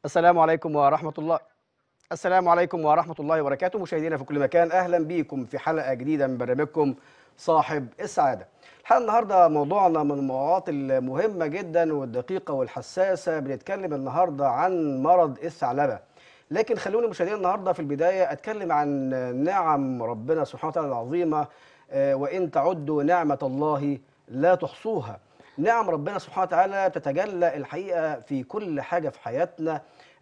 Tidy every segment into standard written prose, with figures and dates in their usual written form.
السلام عليكم ورحمة الله. السلام عليكم ورحمة الله وبركاته، مشاهدينا في كل مكان، أهلا بيكم في حلقة جديدة من برنامجكم صاحب السعادة. الحلقة النهاردة موضوعنا من الموضوعات المهمة جدا والدقيقة والحساسة. بنتكلم النهاردة عن مرض الثعلبة، لكن خلوني مشاهدينا النهاردة في البداية أتكلم عن نعم ربنا سبحانه وتعالى العظيمة. وإن تعدوا نعمة الله لا تحصوها. نعم ربنا سبحانه وتعالى تتجلى الحقيقة في كل حاجة في حياتنا،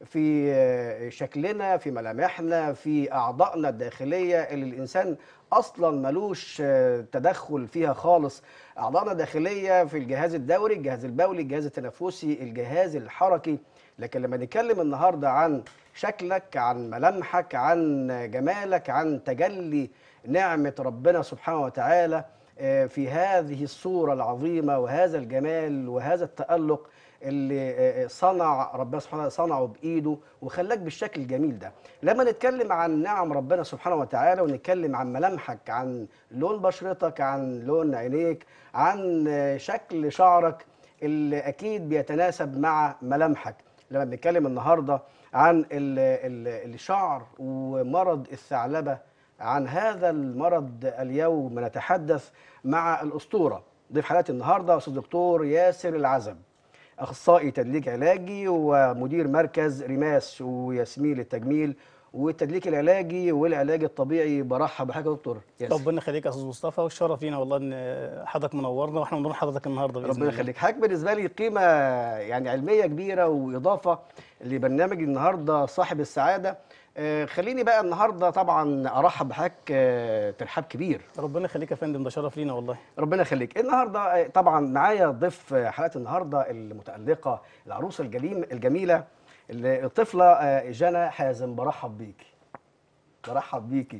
في شكلنا، في ملامحنا، في أعضائنا الداخلية اللي الإنسان أصلا ملوش تدخل فيها خالص. أعضائنا الداخلية في الجهاز الدوري، الجهاز البولي، الجهاز التنفسي، الجهاز الحركي. لكن لما نتكلم النهاردة عن شكلك، عن ملامحك، عن جمالك، عن تجلي نعمة ربنا سبحانه وتعالى في هذه الصورة العظيمة وهذا الجمال وهذا التألق اللي صنع ربنا سبحانه وتعالى، صنعه بإيده وخلاك بالشكل الجميل ده. لما نتكلم عن نعم ربنا سبحانه وتعالى ونتكلم عن ملامحك، عن لون بشرتك، عن لون عينيك، عن شكل شعرك اللي أكيد بيتناسب مع ملامحك. لما بنتكلم النهاردة عن الشعر ومرض الثعلبة، عن هذا المرض اليوم نتحدث مع الأسطورة. ضيف حلقة النهاردة أستاذ دكتور ياسر العزب، أخصائي تدليك علاجي ومدير مركز ريماس وياسمين للتجميل والتدليك العلاجي والعلاج الطبيعي. برحب بحضرتك يا دكتور ياسر. ربنا يخليك يا استاذ مصطفى، والشرف لينا والله ان حضرتك منورنا واحنا بنور حضرتك النهارده باذن ربنا الله. يخليك. حضرتك بالنسبه لي قيمه يعني علميه كبيره واضافه لبرنامج النهارده صاحب السعاده. خليني بقى النهارده طبعا ارحب بحضرتك ترحاب كبير. ربنا يخليك يا فندم، ده شرف لينا والله. ربنا يخليك. النهارده طبعا معايا ضيف حلقه النهارده المتالقه، العروسه الجميله، الطفله جنى حازم. برحب بيكي. برحب بيكي.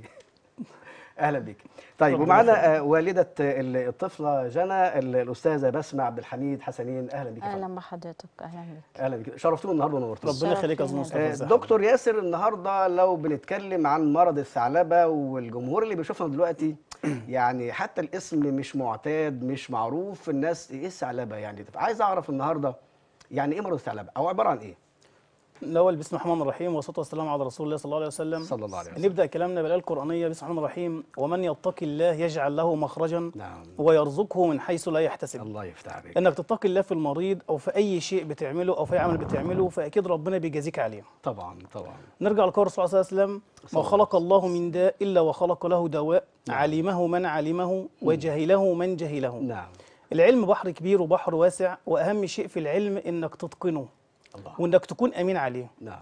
اهلا بيك. طيب، ربنا ومعانا يخليك. والده الطفله جنى الاستاذه بسمه عبد الحميد حسنين. اهلا بيك يا فندم. اهلا بحضرتك، اهلا بك. اهلا بيك، شرفتونا النهارده ونورتونا. ربنا يخليك يا استاذ شرف مصطفى. لينا. ازي حضرتك؟ دكتور ياسر، النهارده لو بنتكلم عن مرض الثعلبه والجمهور اللي بيشوفنا دلوقتي يعني حتى الاسم مش معتاد، مش معروف الناس ايه الثعلبه. يعني عايز اعرف النهارده يعني ايه مرض الثعلبه او عباره عن ايه؟ الاول بسم الله الرحمن الرحيم والصلاه والسلام على رسول الله صلى الله عليه وسلم. صلى الله عليه وسلم. نبدا كلامنا بالايه القرانيه. بسم الله الرحمن الرحيم: ومن يتق الله يجعل له مخرجا نعم. ويرزقه من حيث لا يحتسب. الله يفتح عليك. انك تتقي الله في المريض او في اي شيء بتعمله او في اي عمل بتعمله، فاكيد ربنا بيجازيك عليه. طبعا طبعا. نرجع لقول الرسول صلى الله عليه وسلم: ما خلق الله من داء الا وخلق له دواء، علمه من علمه وجهله من جهله. نعم. العلم بحر كبير وبحر واسع، واهم شيء في العلم انك تتقنه الله. وانك تكون امين عليه. نعم.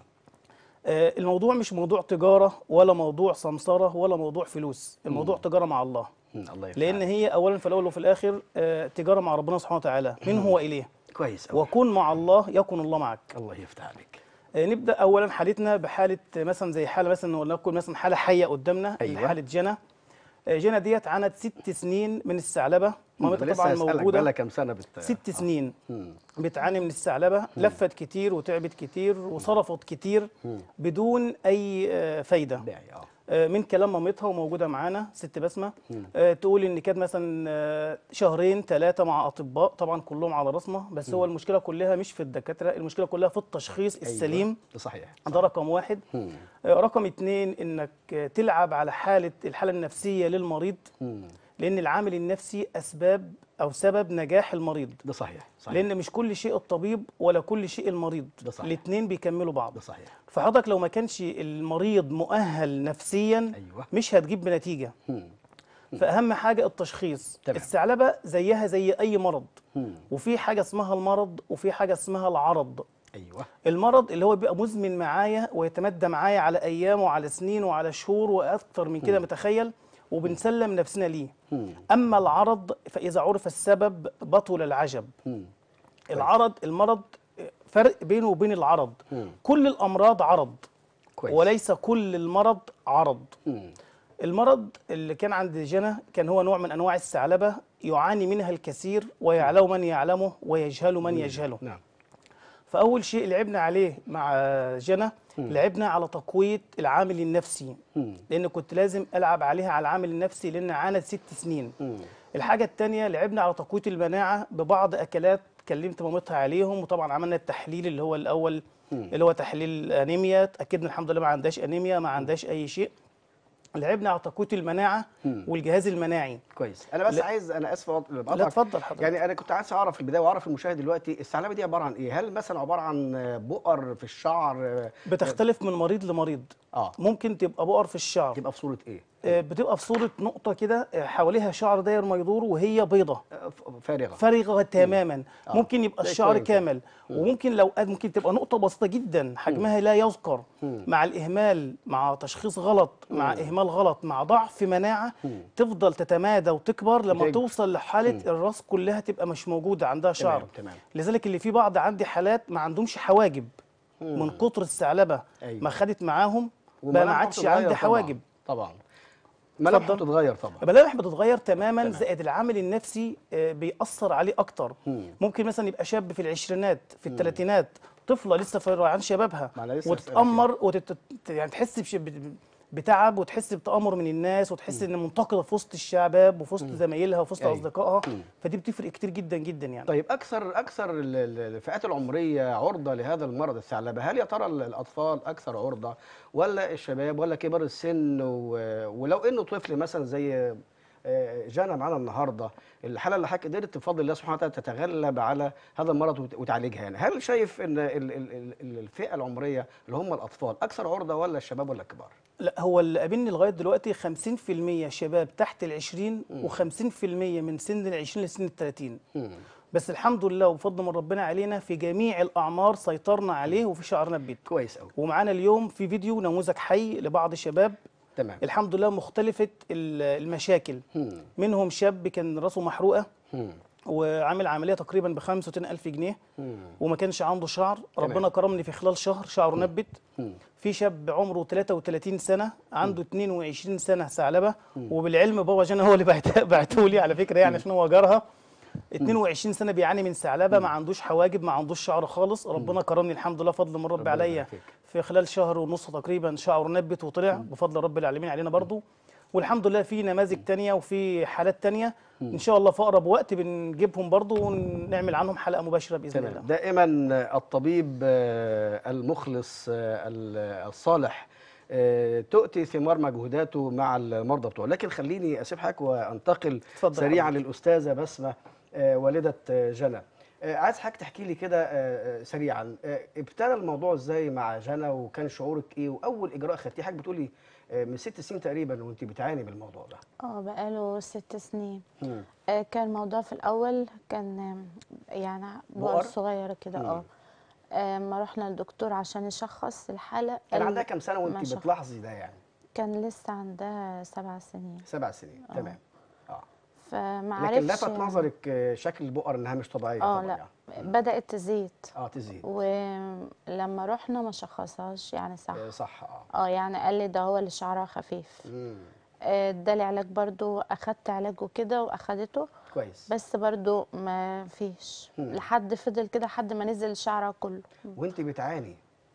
الموضوع مش موضوع تجاره ولا موضوع سمسره ولا موضوع فلوس، الموضوع تجاره مع الله. الله يفتح لان عليك. هي اولا في الاول وفي الاخر تجاره مع ربنا سبحانه وتعالى، منه واليه. كويس أوي. وكن مع الله يكن الله معك. الله يفتح عليك. نبدا اولا حالتنا بحاله مثلا زي حاله مثلا ولنقل مثلا حاله حيه قدامنا. أيوة. حاله جنى. جنى ديت عانت 6 سنين من الثعلبه. مامتها طبعا موجوده. بقالها كام سنه 6 سنين بتعاني من الثعلبه. لفت كتير وتعبت كتير وصرفت كتير بدون اي فايده. داعي من كلام مامتها وموجوده معانا ست بسمه. تقول ان كانت مثلا شهرين 3 مع اطباء طبعا كلهم على راسنا، بس هو المشكله كلها مش في الدكاتره، المشكله كلها في التشخيص السليم. أيوة. ده صحيح. ده رقم 1. رقم 2 انك تلعب على الحاله النفسيه للمريض، لان العامل النفسي اسباب او سبب نجاح المريض. ده صحيح. صحيح. لان مش كل شيء الطبيب ولا كل شيء المريض. ده صحيح. الاثنين بيكملوا بعض. ده صحيح. فحضرتك لو ما كانش المريض مؤهل نفسيا أيوة. مش هتجيب بنتيجه. فاهم حاجه التشخيص. تمام. الثعلبه زيها زي اي مرض، وفي حاجه اسمها المرض وفي حاجه اسمها العرض. ايوه. المرض اللي هو بيبقى مزمن معايا ويتمدى معايا على ايام وعلى سنين وعلى شهور واكثر من كده متخيل، وبنسلم نفسنا ليه. اما العرض فاذا عرف السبب بطل العجب. المرض فرق بينه وبين العرض. كل الامراض عرض كويس. وليس كل المرض عرض. المرض اللي كان عند جنى كان هو نوع من انواع الثعلبه يعاني منها الكثير، ويعلم من يعلمه ويجهل من يجهله. نعم. فأول شيء لعبنا عليه مع جنى لعبنا على تقوية العامل النفسي، لأن كنت لازم ألعب عليها على العامل النفسي لأن عانت 6 سنين. الحاجة التانية لعبنا على تقوية المناعة ببعض أكلات كلمت مامتها عليهم، وطبعا عملنا التحليل اللي هو الأول اللي هو تحليل انيميا، اتاكدنا الحمد لله ما عندهاش انيميا، ما عندهاش اي شيء. لعبنا على تقوية المناعه والجهاز المناعي. كويس. انا بس لا عايز، انا اسف لا، بقطعك، اتفضل حضرتك. يعني انا كنت عايز اعرف في البدايه واعرف المشاهد دلوقتي الثعلبه دي عباره عن ايه؟ هل مثلا عباره عن بؤر في الشعر؟ بتختلف من مريض لمريض. اه ممكن تبقى بؤر في الشعر، تبقى في صوره ايه؟ بتبقى في صورة نقطة كده، حواليها شعر داير ما يدور وهي بيضة فارغه. فارغة تماما. ممكن يبقى زي الشعر الكوين كده. كامل، وممكن لو ممكن تبقى نقطة بسيطة جدا حجمها لا يذكر. مع الإهمال، مع تشخيص غلط، مع إهمال غلط، مع ضعف مناعة، تفضل تتمادى وتكبر لما وتكبر. توصل لحالة الراس كلها تبقى مش موجودة عندها شعر. تمام. لذلك اللي في بعض عندي حالات ما عندهمش حواجب من كتر الثعلبة أيوة. ما خدت معاهم، بقى ما وملامحه عادش بتتغير عندي حواجب. طبعا ملامحه اتفضل. بتتغير طبعا. الملامح بتتغير تماما، تمام. زائد العامل النفسي بيأثر عليه اكتر. ممكن مثلا يبقى شاب في العشرينات، في الثلاثينات، طفله لسه في ريعان شبابها، ما أنا لسه هسألك وتتأمر يعني تحس بتعب، وتحس بتآمر من الناس، وتحس ان منتقده في وسط الشباب وفي وسط زمايلها وفي وسط أيوة. اصدقائها. فدي بتفرق كتير جدا جدا يعني. طيب اكثر الفئات العمريه عرضه لهذا المرض الثعلبه، هل يا ترى الاطفال اكثر عرضه ولا الشباب ولا كبار السن؟ ولو انه طفل مثلا زي جانا معانا النهارده، الحاله اللي حضرتك قدرت بفضل الله سبحانه وتعالى تتغلب على هذا المرض وتعالجها، يعني هل شايف ان الفئه العمريه اللي هم الاطفال اكثر عرضه ولا الشباب ولا الكبار؟ لا، هو اللي قابلني لغايه دلوقتي 50% شباب تحت ال20 و50% من سن ال20 لسن ال30. بس الحمد لله وبفضل من ربنا علينا في جميع الاعمار سيطرنا عليه وفي شعرنا ببيت. كويس قوي. ومعانا اليوم في فيديو نموذج حي لبعض الشباب. تمام. الحمد لله مختلفه المشاكل. منهم شاب كان راسه محروقه وعامل عمليه تقريبا ب 65,000 جنيه وما كانش عنده شعر. ربنا كرمني في خلال شهر شعره نبت. في شاب عمره 33 سنه عنده 22 سنه ثعلبه، وبالعلم بابا جانا هو اللي بعته لي على فكره، يعني عشان هو جارها. 22 سنه بيعاني من ثعلبه، ما عندوش حواجب، ما عندوش شعر خالص. ربنا كرمني الحمد لله فضل من رب عليا، في خلال شهر ونص تقريبا شعره نبت وطلع بفضل رب العالمين علينا برضو. والحمد لله في نماذج تانية وفي حالات تانية ان شاء الله في اقرب وقت بنجيبهم برضو ونعمل عنهم حلقه مباشره باذن الله. دائما الطبيب المخلص الصالح تؤتي ثمار مجهوداته مع المرضى بتوعه. لكن خليني اسيب حضرتك وانتقل سريعا للاستاذه بسمه والده جنى. عايز حضرتك تحكي لي كده سريعا، ابتدى الموضوع ازاي مع جنى وكان شعورك ايه واول اجراء خدتيه؟ حضرتك بتقولي من 6 سنين تقريبا وانت بتعاني من الموضوع ده. بقاله 6 سنين. كان الموضوع في الاول كان يعني بؤر صغيره كده. ما رحنا للدكتور عشان يشخص الحالة. كان عندها كام سنة وانت بتلاحظي ده يعني؟ كان لسه عندها 7 سنين. 7 سنين. تمام. فما عرفش. لكن لفت نظرك شكل البؤر انها مش طبيعيه طبعا. لا يعني. بدأت تزيد. تزيد. ولما رحنا ما شخصهاش يعني صح. يعني قال لي ده هو اللي شعرها خفيف. ادالي علاج برضو، اخدت علاج وكده واخدته كويس، بس برضو ما فيش لحد فضل كده لحد ما نزل شعرها كله. وانت بتعاني.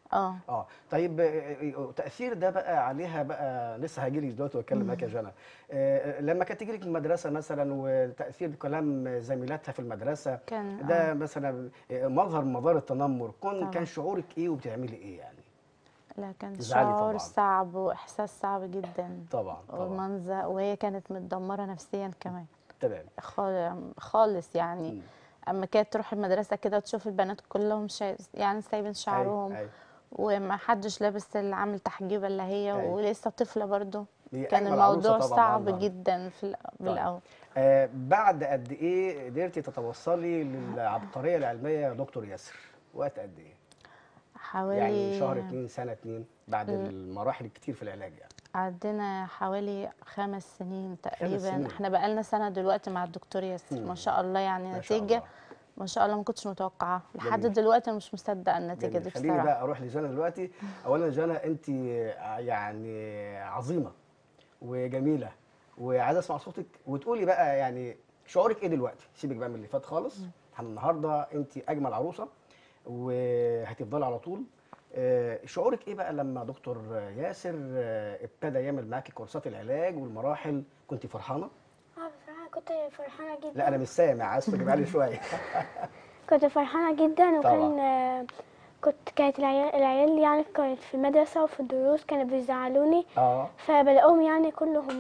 طيب تأثير ده بقى عليها بقى، لسه هاجي لك دلوقتي واتكلم معاك يا جنى. لما كانت تيجي لك من المدرسه مثلا وتأثير كلام زميلاتها في المدرسه كان ده مثلا مظهر من مظاهر التنمر، كان شعورك ايه وبتعملي ايه يعني؟ لا كان شعور صعب واحساس صعب جدا طبعا. ومنظر، وهي كانت متدمره نفسيا كمان. تمام. خالص يعني. اما كانت تروح المدرسه كده تشوف البنات كلهم يعني سايبين شعرهم. وما حدش لابس اللي عامل تحجيبه الا هي. ولسه طفله برضو. كان الموضوع صعب جدا في بالاول. بعد قد ايه قدرتي تتوصلي للعبقريه العلميه يا دكتور ياسر؟ وقت قد ايه؟ حوالي يعني شهر 2 سنه 2 بعد المراحل الكتير في العلاج يعني. عدينا حوالي 5 سنين تقريبا. 5 سنين. احنا بقالنا سنه دلوقتي مع الدكتور ياسر. ما شاء الله يعني نتيجه ما شاء الله ما كنتش متوقعه لحد دلوقتي. انا مش مصدقه النتيجه دي بصراحه. خليني بقى اروح لجنى دلوقتي. اولا جنى انت يعني عظيمه وجميله، وعايز اسمع صوتك وتقولي بقى يعني شعورك ايه دلوقتي. سيبك بقى من اللي فات خالص. النهارده انت اجمل عروسه وهتفضلي على طول. شعورك ايه بقى لما دكتور ياسر ابتدى يعمل معاكي كورسات العلاج والمراحل؟ كنت فرحانه؟ بصراحه كنت فرحانه جدا. لا انا مش سامع، عايز تجيب علي شويه. كنت فرحانه جدا، وكان كانت العيال يعني كانت في المدرسة وفي الدروس كانوا بيزعلوني، اه فبلاقيهم يعني كلهم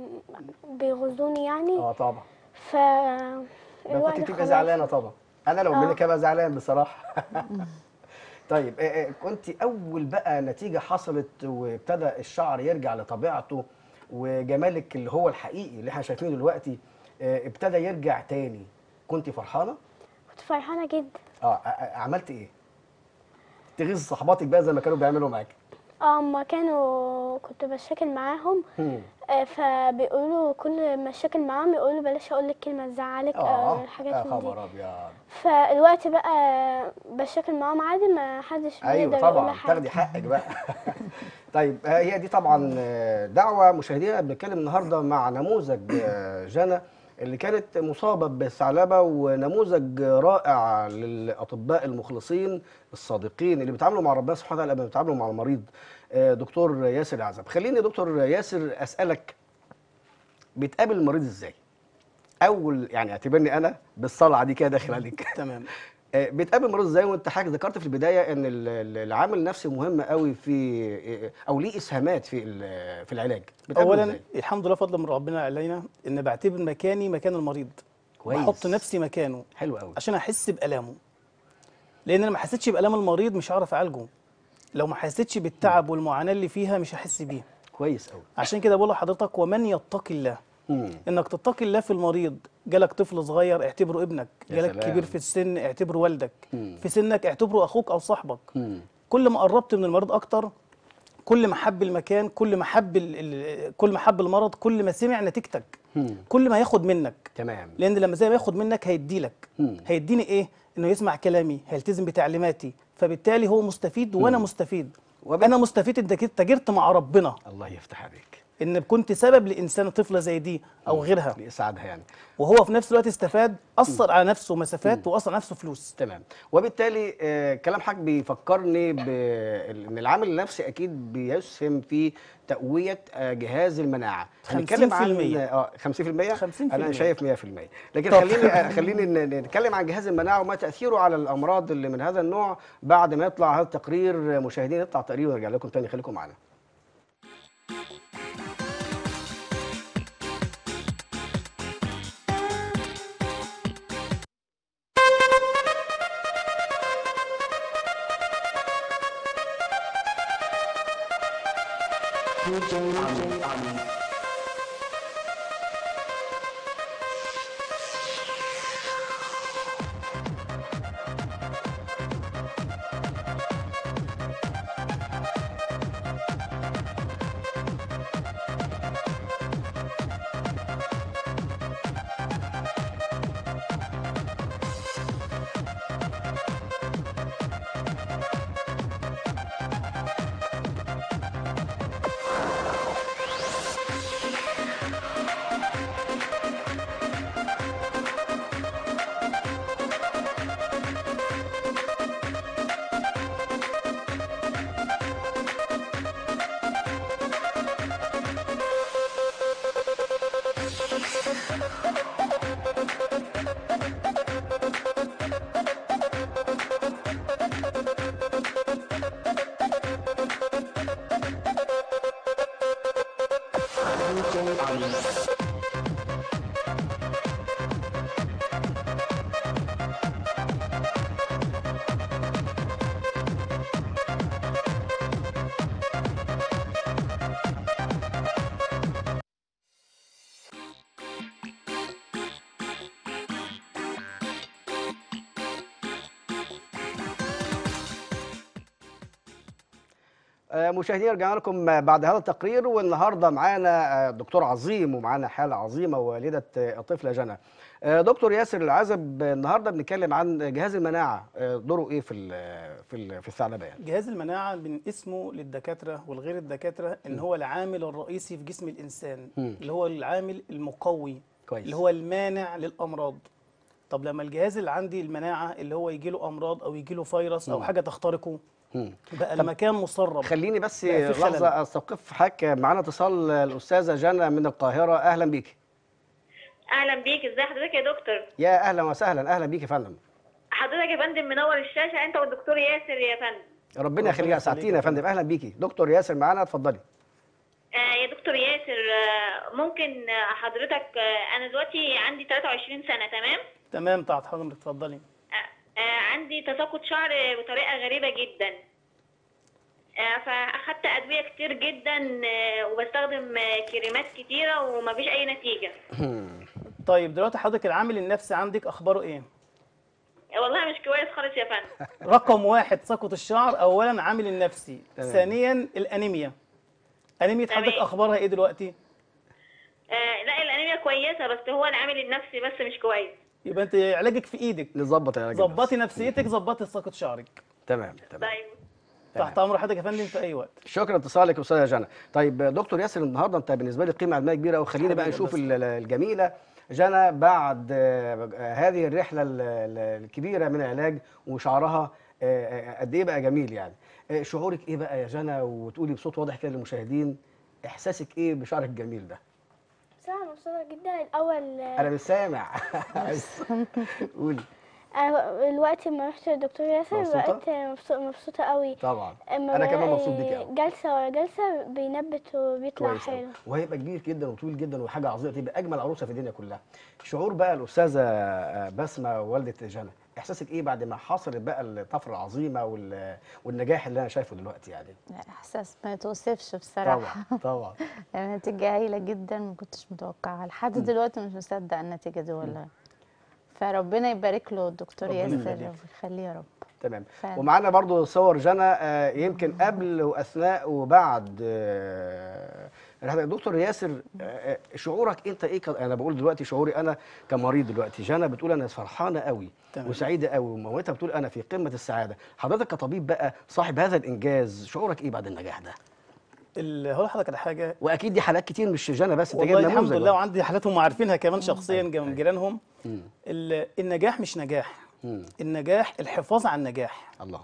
بيغزوني يعني. طبعا. ف ده كنت الوقت بتبقى خلاص. زعلانه طبعا. انا لو اه منك ابقى زعلان بصراحه. طيب كنت اول بقى نتيجه حصلت وابتدى الشعر يرجع لطبيعته وجمالك اللي هو الحقيقي اللي احنا شايفينه دلوقتي ابتدى يرجع تاني، كنت فرحانه؟ كنت فرحانة جدا. عملت ايه؟ تغيظ صحباتك بقى زي ما كانوا بيعملوا معاك؟ اما كنت بشاكل معاهم، هم. فبيقولوا كل ما اشاكل معاهم يقولوا بلاش اقول لك كلمه تزعلك او الحاجات يا من دي. خبر ابيض. فالوقت بقى بشاكل معاهم عادي، ما حدش ايوه بيقدر يقول لي طبعا تاخدي حاجه. حقك بقى. طيب هي دي طبعا دعوه مشاهدينا. بنتكلم النهارده مع نموذج جنى اللي كانت مصابه بالثعلبه، ونموذج رائع للاطباء المخلصين الصادقين اللي بيتعاملوا مع ربنا سبحانه وتعالى قبل ما بيتعاملوا مع المريض. دكتور ياسر عزب، خليني يا دكتور ياسر اسالك، بتقابل المريض ازاي؟ اول يعني اعتبرني انا بالصلعه دي كده داخل عليك. تمام. بتقابل المريض ازاي؟ وانت حضرتك ذكرت في البدايه ان العامل النفسي مهم قوي في او ليه اسهامات في العلاج، بتقابله اولا ازاي؟ الحمد لله فضل من ربنا علينا ان بعتبر مكاني مكان المريض، كويس. بحط نفسي مكانه حلو قوي. عشان احس بالامه، لان انا ما حسيتش بالام المريض مش هعرف اعالجه. لو ما حسيتش بالتعب والمعاناه اللي فيها مش هحس بيها. كويس قوي. عشان كده بقول لحضرتك ومن يتقي الله، مم. انك تتقي الله في المريض. جالك طفل صغير اعتبره ابنك، يا جالك سلام. كبير في السن اعتبره والدك، مم. في سنك اعتبره اخوك او صاحبك. مم. كل ما قربت من المريض اكتر، كل ما حب المكان، كل ما حب كل ما حب المرض، كل ما سمع نتيجتك، مم. كل ما ياخد منك. تمام. لان لما زي ما ياخد منك هيديلك. مم. هيديني ايه؟ انه يسمع كلامي، هيلتزم بتعليماتي، فبالتالي هو مستفيد وانا مستفيد. انا مستفيد انت كده تاجرت مع ربنا، الله يفتح عليك. ان كنت سبب لانسان طفله زي دي او غيرها، لاسعادها يعني. وهو في نفس الوقت استفاد، اثر على نفسه مسافات واثر على نفسه فلوس. تمام. وبالتالي كلام حضرتك بيفكرني بان العامل النفسي اكيد بيسهم في تقويه جهاز المناعه. 50%. هنتكلم عن 50%. 50%. انا شايف 100%. لكن طب. خليني نتكلم عن جهاز المناعه وما تاثيره على الامراض اللي من هذا النوع بعد ما يطلع هذا التقرير. مشاهدين يطلع تقرير ونرجع لكم تاني، خليكم معانا. مشاهدينا رجعنا لكم بعد هذا التقرير، والنهارده معانا دكتور عظيم ومعانا حاله عظيمه والده الطفله جنى. دكتور ياسر العزب، النهارده بنتكلم عن جهاز المناعه، دوره ايه في الثعلبه يعني؟ جهاز المناعه من اسمه للدكاتره والغير الدكاتره ان هو العامل الرئيسي في جسم الانسان، اللي هو العامل المقوي، كويس. اللي هو المانع للامراض. طب لما الجهاز اللي عندي المناعه اللي هو يجي له امراض او يجي له فيروس او حاجه تخترقه، بقى المكان مسرب. خليني بس بقى في لحظه خلل. استوقف حضرتك. معانا اتصال الاستاذه جنى من القاهره، اهلا بيك. اهلا بيك، ازي حضرتك يا دكتور؟ يا اهلا وسهلا، اهلا بيك يا فندم. حضرتك يا فندم منور الشاشه انت والدكتور ياسر يا فندم. ربنا يخليك، اسعدتينا يا فندم. اهلا بيكي. دكتور ياسر معانا، اتفضلي. يا دكتور ياسر، ممكن حضرتك، انا دلوقتي عندي 23 سنة، تمام؟ تمام، تحت حضرتك، اتفضلي. عندي تساقط شعر بطريقة غريبة جدا. فاخدت ادوية كتير جدا، وبستخدم كريمات كتيرة ومفيش اي نتيجة. طيب دلوقتي حضرتك العامل النفسي عندك اخباره ايه؟ والله مش كويس خالص يا فندم. رقم واحد تساقط الشعر، اولا عامل النفسي. ثانيا الانيميا. انيميا حضرتك اخبارها ايه دلوقتي؟ لا، الانيميا كويسة، بس هو العامل النفسي بس مش كويس. يبقى انت علاجك في ايدك. نظبط علاجك، ظبطي نفسيتك، ظبطي تساقط شعرك. تمام. طيب. تحت امر حضرتك يا فندم في اي وقت. شكرا لاتصالك يا استاذه جنى. طيب دكتور ياسر، النهارده انت بالنسبه لي قيمه علميه كبيره، وخلينا بقى نشوف الجميله جنى بعد هذه الرحله الكبيره من العلاج، وشعرها قد ايه بقى جميل يعني. شعورك ايه بقى يا جنى؟ وتقولي بصوت واضح كده للمشاهدين احساسك ايه بشعرك الجميل ده؟ بصراحة مبسوطة جدا. الأول انا مش سامع. قولي. أنا دلوقتي لما رحت للدكتور ياسر مبسوطة؟ بقيت مبسوطة قوي. طبعا أما انا كمان بلاقي مبسوط بيكي قوي. جلسة ورا جلسة بينبت وبيطلع كويس أوي. حلو. وهيبقى كبير جدا وطويل جدا وحاجه عظيمه، تبقى اجمل عروسه في الدنيا كلها. شعور بقى الاستاذه بسمه والده جنى، احساسك ايه بعد ما حصلت بقى الطفره العظيمه والنجاح اللي انا شايفه دلوقتي يعني؟ احساس ما يتوصفش بصراحه. طبعا. يعني نتيجه هايله جدا، ما كنتش متوقعها لحد دلوقتي، مش مصدق النتيجه دي والله. فربنا يبارك له الدكتور ياسر ويخليه يا رب. تمام. فعلا. ومعانا برضو صور جنى يمكن قبل واثناء وبعد. دكتور ياسر، شعورك انت ايه؟ انا بقول دلوقتي شعوري انا كمريض دلوقتي. جنى بتقول انا فرحانه قوي وسعيده قوي، ومامتها بتقول انا في قمه السعاده. حضرتك كطبيب بقى صاحب هذا الانجاز، شعورك ايه بعد النجاح ده؟ هقول لحضرتك على حاجه. واكيد دي حالات كتير، مش جنى بس، انت والله جايب نموذج. الحمد لله، وعندي حالات هم عارفينها كمان شخصيا من جيرانهم. مم. النجاح مش نجاح. النجاح الحفاظ على النجاح. الله.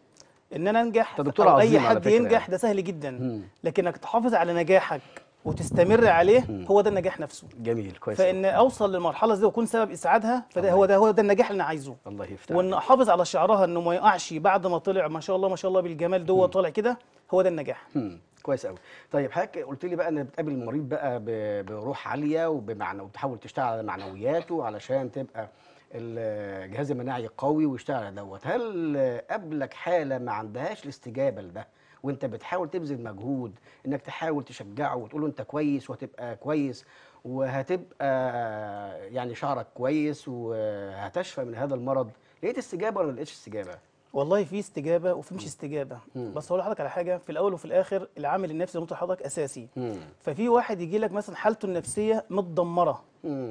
ان انا انجح دكتور او اي عظيم على حد فكرة ينجح يعني. ده سهل جدا. لكن انك تحافظ على نجاحك وتستمر عليه، هو ده النجاح نفسه. جميل، كويس. فان اوصل للمرحله دي واكون سبب اسعادها، فده هو ده النجاح اللي انا عايزه. الله يفتح وان عليك. احافظ على شعرها انه ما يقعش بعد ما طلع ما شاء الله ما شاء الله بالجمال ده طالع كده، هو ده النجاح. كويس قوي. طيب حضرتك قلت لي بقى ان بتقابل المريض بقى بروح عاليه وبتحاول تشتغل على معنوياته علشان تبقى الجهاز المناعي قوي ويشتغل على دوت. هل قابلك حاله ما عندهاش الاستجابه لده، وانت بتحاول تبذل مجهود انك تحاول تشجعه وتقول له انت كويس وهتبقى كويس وهتبقى يعني شعرك كويس وهتشفى من هذا المرض؟ لقيت استجابه ولا ما لقيتش استجابه؟ والله في استجابه وفي مش استجابه. بس هقول لحضرتك على حاجه، في الاول وفي الاخر العامل النفسي زي ما قلت لحضرتك اساسي. ففي واحد يجي لك مثلا حالته النفسيه متدمره،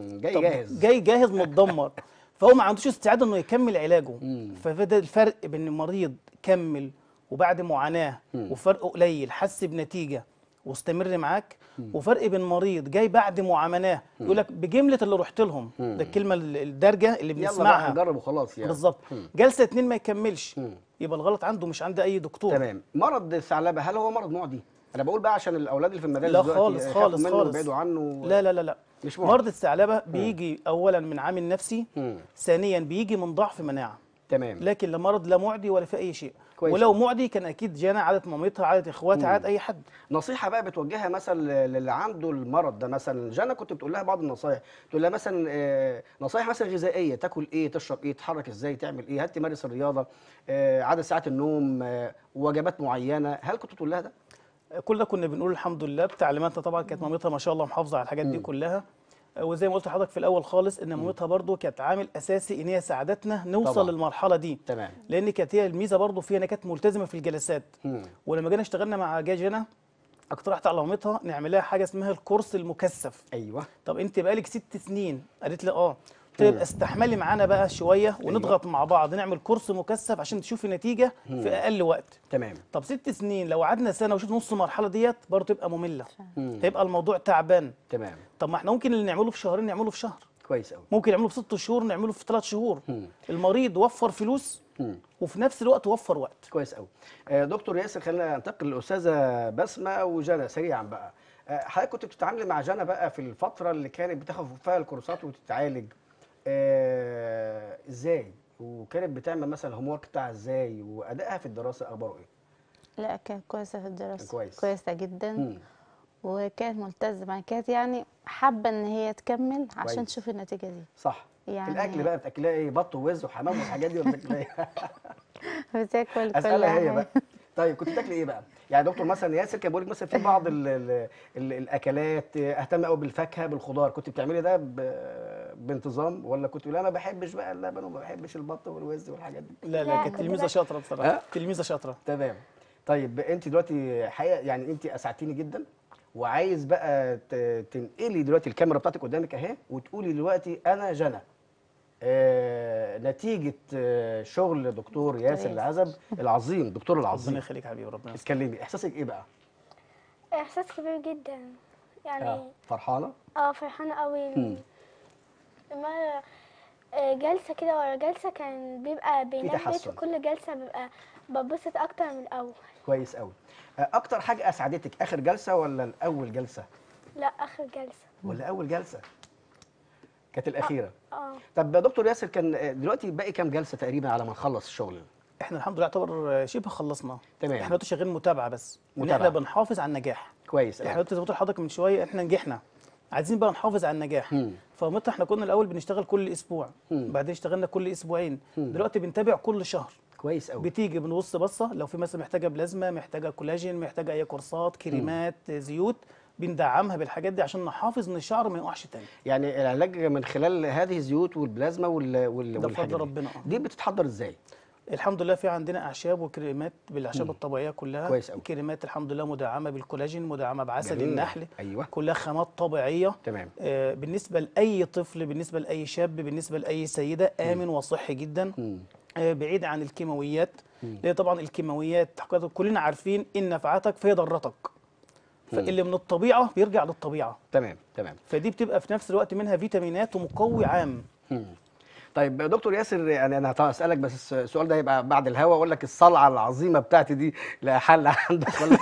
جاي جاهز متدمر، فهو ما عندوش استعداد انه يكمل علاجه. فده الفرق بين المريض كمل وبعد معاناه وفرق قليل حس بنتيجه واستمر معاك، وفرق بين مريض جاي بعد معاناه يقول لك بجمله اللي رحت لهم، ده الكلمه الدارجه اللي بنسمعها، يلا بقى نجرب وخلاص يعني. بالظبط. جلسه 2 ما يكملش، يبقى الغلط عنده مش عند اي دكتور. تمام. مرض الثعلبه هل هو مرض معدي؟ انا بقول بقى عشان الاولاد اللي في المدارس لا دلوقتي خالص خالص منه خالص، ويبعدوا عنه. لا لا لا لا، مش معدي. مرض الثعلبه بيجي اولا من عامل نفسي، ثانيا بيجي من ضعف مناعه. تمام. لكن لا مرض لا معدي ولا في اي شيء. كويس. ولو معدي كان اكيد جانا عادت مامتها عادت اخواتها عادت اي حد. نصيحه بقى بتوجهها مثلا للي عنده المرض ده، مثلا جانا كنت بتقول لها بعض النصايح، تقول لها مثلا نصايح مثلا غذائيه، تاكل ايه، تشرب ايه، تتحرك ازاي، تعمل ايه، هل تمارس الرياضه، عدد ساعات النوم، وجبات معينه، هل كنت تقول لها ده؟ كل ده كنا بنقول الحمد لله بتعليماتنا. طبعا كانت مامتها ما شاء الله محافظه على الحاجات دي كلها. وزي ما قلت لحضرتك في الاول خالص ان مامتها برضو كانت عامل اساسي ان هي ساعدتنا نوصل طبعا للمرحله دي. تمام. لان كانت هي الميزه برضو فيها انها كانت ملتزمه في الجلسات. ولما جينا اشتغلنا مع جاجنا اقترحت على مامتها نعمل لها حاجه اسمها الكورس المكثف. ايوه. طب انت بقالك 6 سنين، قالت لي اه. قلت لها يبقى استحملي معانا بقى شويه ونضغط مع بعض نعمل كورس مكثف عشان تشوفي نتيجه في اقل وقت. تمام. طب 6 سنين لو قعدنا سنه وشوف نص المرحله ديت برضه تبقى ممله، هيبقى الموضوع تعبان. تمام. طب ما احنا ممكن اللي نعمله في شهرين نعمله في شهر. كويس قوي. ممكن نعمله في 6 شهور نعمله في 3 شهور. المريض وفر فلوس وفي نفس الوقت وفر وقت. كويس قوي. دكتور ياسر، خلينا ننتقل للاستاذه بسمه وجنى سريعا بقى. حضرتك كنت بتتعاملي مع جنى بقى في الفتره اللي كانت بتاخد فيها الكورسات وتتعالج ازاي؟ وكانت بتعمل مثلا الهوم ورك بتاعها ازاي، وادائها في الدراسه اخباره ايه؟ لا كانت كويسة في الدراسة، كويس. كويسة جدا. مم. وكانت ملتزمة، كانت يعني حابة ان هي تكمل عشان كويس. تشوف النتيجة دي. صح. يعني الاكل بقى بتاكلها ايه؟ بط ووز وحمام والحاجات دي ولا بتاكلها ايه؟ بتاكل كل اسالها هي حاجة. بقى. طيب كنت بتاكلي ايه بقى؟ يعني دكتور مثلا ياسر كان بيقول لك مثلا في بعض الاكلات اهتم قوي بالفاكهه بالخضار، كنت بتعملي ده بانتظام، ولا كنت لا ما بحبش بقى اللبن وما بحبش البط والوز والحاجات دي؟ لا لا، كانت كنت تلميذه شاطره بصراحه، ها؟ تلميذه شاطره. تمام. طيب انت دلوقتي حقيقه يعني انت اسعدتيني جدا، وعايز بقى تنقلي دلوقتي الكاميرا بتاعتك قدامك اهي، وتقولي دلوقتي انا جنى نتيجه شغل دكتور ياسر العزب العظيم، دكتور ربنا العظيم. يخليك يا حبيبي، ربنا يخليك. اتكلمي، احساسك ايه بقى؟ احساس كبير جدا يعني. فرحانه؟ فرحانه قوي. مم. ما جلسه كده ورا جلسه كان بيبقى بينبت، تحسن. وكل جلسه ببقى ببسط اكتر من الاول. كويس قوي. اكتر حاجه اسعدتك اخر جلسه ولا الاول جلسه؟ لا، اخر جلسه. ولا اول جلسه؟ كانت الاخيره. طب يا دكتور ياسر كان دلوقتي باقي كام جلسه تقريبا على ما نخلص الشغل؟ احنا الحمد لله يعتبر شبه خلصنا. تمام. احنا دلوقتي شغالين متابعه بس، ان متابعة. احنا بنحافظ على النجاح. كويس احنا قوي. دلوقتي زي ما قلت لحضرتك من شويه احنا نجحنا، عايزين بقى نحافظ على النجاح. فمتى احنا كنا الاول بنشتغل كل اسبوع، بعدين اشتغلنا كل اسبوعين، دلوقتي بنتابع كل شهر. كويس قوي. بتيجي بنبص بصه، لو في مثلا محتاجه بلازما، محتاجه كولاجين، محتاجه اي كورسات، كريمات، زيوت، بندعمها بالحاجات دي عشان نحافظ ان الشعر ما يقعش تاني. يعني العلاج من خلال هذه الزيوت والبلازما ده والحاجات بفضل ربنا. دي بتتحضر ازاي؟ الحمد لله في عندنا اعشاب وكريمات بالاعشاب الطبيعيه كلها. كويس أوي. كريمات الحمد لله مدعمه بالكولاجين، مدعمه بعسل جميل. النحل. أيوة. كلها خامات طبيعيه. تمام. بالنسبه لاي طفل، بالنسبه لاي شاب، بالنسبه لاي سيده، امن وصحي جدا. بعيد عن الكيماويات، لان طبعا الكيماويات كلنا عارفين ان نفعتك فهي ضرتك، فاللي من الطبيعه بيرجع للطبيعه. تمام. فدي بتبقى في نفس الوقت منها فيتامينات ومقوي عام. طيب يا دكتور ياسر، يعني انا هسألك بس السؤال ده هيبقى بعد الهوا، اقول لك الصلعه العظيمه بتاعتي دي لا حل عندك ولا؟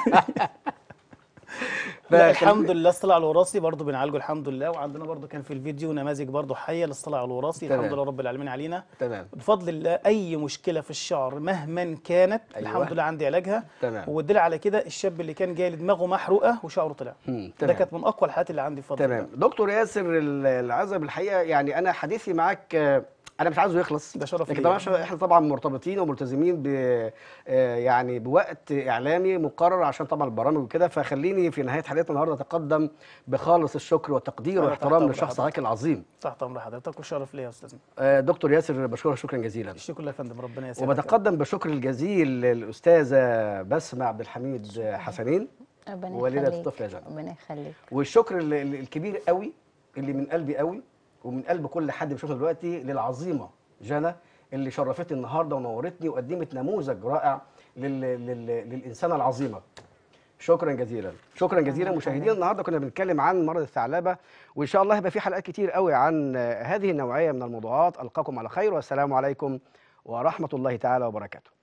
لا الحمد لله الصلع الوراثي برضه بنعالجه الحمد لله، وعندنا برضه كان في الفيديو نماذج برضه حيه للصلع الوراثي. الحمد لله رب العالمين علينا. تمام. بفضل الله اي مشكله في الشعر مهما كانت، أيوة. الحمد لله عندي علاجها. تمام. والدليل على كده الشاب اللي كان جاي دماغه محروقه وشعره طلع. ده كانت من اقوى الحالات اللي عندي بفضل الله. تمام. دكتور ياسر العزب الحقيقه يعني انا حديثي معاك انا مش عايزه يخلص، ده شرف لكن ليا. طبعا احنا طبعا مرتبطين وملتزمين ب يعني بوقت اعلامي مقرر عشان طبعا البرامج وكده، فخليني في نهايه حلقتنا النهارده اتقدم بخالص الشكر والتقدير والاحترام لشخص حضرتك العظيم. تحت امر حضرتك وشرف ليا يا استاذنا. دكتور ياسر بشكرك شكرا جزيلا. الشكر لله يا فندم، ربنا يسعدك. وبتقدم بالشكر الجزيل للاستاذه بسمة عبد الحميد حسنين، والده الطفل يا جنى. ربنا يخليك. والشكر الكبير قوي اللي من قلبي قوي ومن قلب كل حد بيشوفنا دلوقتي للعظيمه جنى اللي شرفتني النهارده ونورتني وقدمت نموذج رائع للانسانه العظيمه. شكرا جزيلا. شكرا جزيلا. مشاهدينا النهارده كنا بنتكلم عن مرض الثعلبه، وان شاء الله هيبقى في حلقات كتير قوي عن هذه النوعيه من الموضوعات. القاكم على خير والسلام عليكم ورحمه الله تعالى وبركاته.